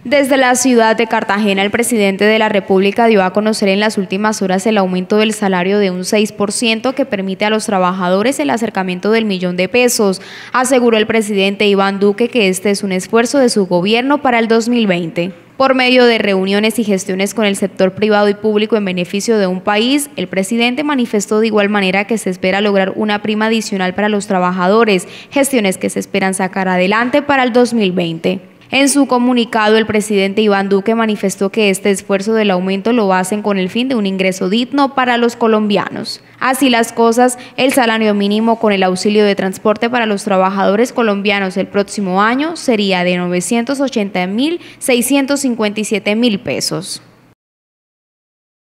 Desde la ciudad de Cartagena, el presidente de la República dio a conocer en las últimas horas el aumento del salario de un 6% que permite a los trabajadores el acercamiento del $1.000.000. Aseguró el presidente Iván Duque que este es un esfuerzo de su gobierno para el 2020. Por medio de reuniones y gestiones con el sector privado y público en beneficio de un país, el presidente manifestó de igual manera que se espera lograr una prima adicional para los trabajadores, gestiones que se esperan sacar adelante para el 2020. En su comunicado, el presidente Iván Duque manifestó que este esfuerzo del aumento lo hacen con el fin de un ingreso digno para los colombianos. Así las cosas, el salario mínimo con el auxilio de transporte para los trabajadores colombianos el próximo año sería de 980.657.000 pesos.